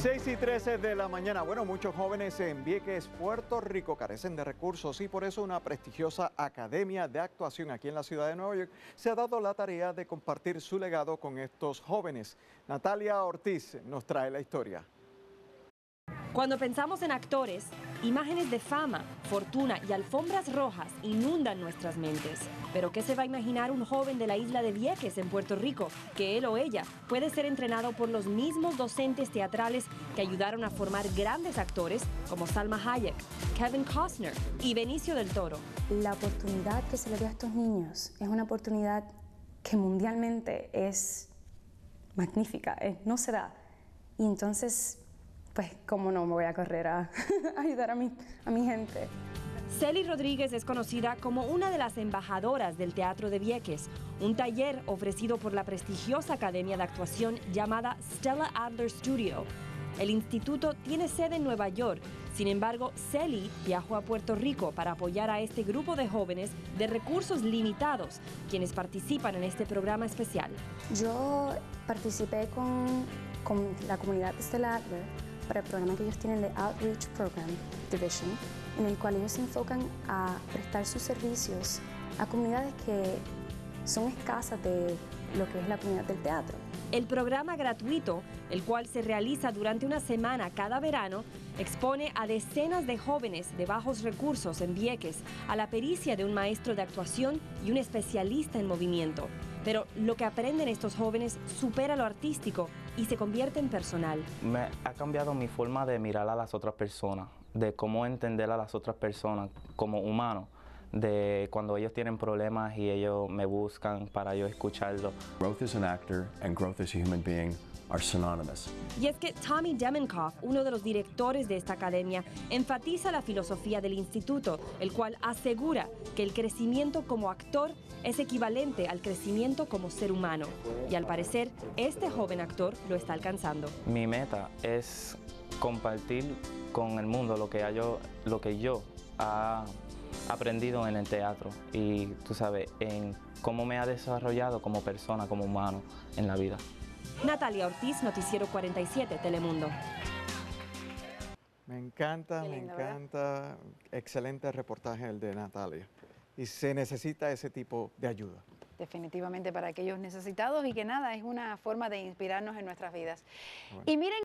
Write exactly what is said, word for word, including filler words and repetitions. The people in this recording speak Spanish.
seis y trece de la mañana. Bueno, muchos jóvenes en Vieques, Puerto Rico, carecen de recursos y por eso una prestigiosa academia de actuación aquí en la ciudad de Nueva York se ha dado la tarea de compartir su legado con estos jóvenes. Natalia Ortiz nos trae la historia. Cuando pensamos en actores, imágenes de fama, fortuna y alfombras rojas inundan nuestras mentes. Pero ¿qué se va a imaginar un joven de la isla de Vieques en Puerto Rico? Que él o ella puede ser entrenado por los mismos docentes teatrales que ayudaron a formar grandes actores como Salma Hayek, Kevin Costner y Benicio del Toro. La oportunidad que se le dio a estos niños es una oportunidad que mundialmente es magnífica, eh, no se da. Y entonces, pues, ¿cómo no me voy a correr a ayudar a mi, a mi gente? Celi Rodríguez es conocida como una de las embajadoras del Teatro de Vieques, un taller ofrecido por la prestigiosa academia de actuación llamada Stella Adler Studio. El instituto tiene sede en Nueva York, sin embargo, Celi viajó a Puerto Rico para apoyar a este grupo de jóvenes de recursos limitados, quienes participan en este programa especial. Yo participé con, con la comunidad de Stella Adler para el programa que ellos tienen de Outreach Program Division, en el cual ellos se enfocan a prestar sus servicios a comunidades que son escasas de lo que es la comunidad del teatro. El programa gratuito, el cual se realiza durante una semana cada verano, expone a decenas de jóvenes de bajos recursos en Vieques a la pericia de un maestro de actuación y un especialista en movimiento. Pero lo que aprenden estos jóvenes supera lo artístico y se convierte en personal. Me ha cambiado mi forma de mirar a las otras personas, de cómo entender a las otras personas como humanos, de cuando ellos tienen problemas y ellos me buscan para yo escucharlo. Growth as an actor and growth as a human being are synonymous. Y es que Tommy Demenkoff, uno de los directores de esta academia, enfatiza la filosofía del instituto, el cual asegura que el crecimiento como actor es equivalente al crecimiento como ser humano. Y al parecer, este joven actor lo está alcanzando. Mi meta es compartir con el mundo lo que yo, lo que yo ha aprendido en el teatro y, tú sabes, en cómo me ha desarrollado como persona, como humano en la vida. Natalia Ortiz, Noticiero cuarenta y siete, Telemundo. Me encanta, me lindo, encanta. ¿Verdad? Excelente reportaje el de Natalia. Y se necesita ese tipo de ayuda. Definitivamente para aquellos necesitados y que nada, es una forma de inspirarnos en nuestras vidas. Bueno. Y miren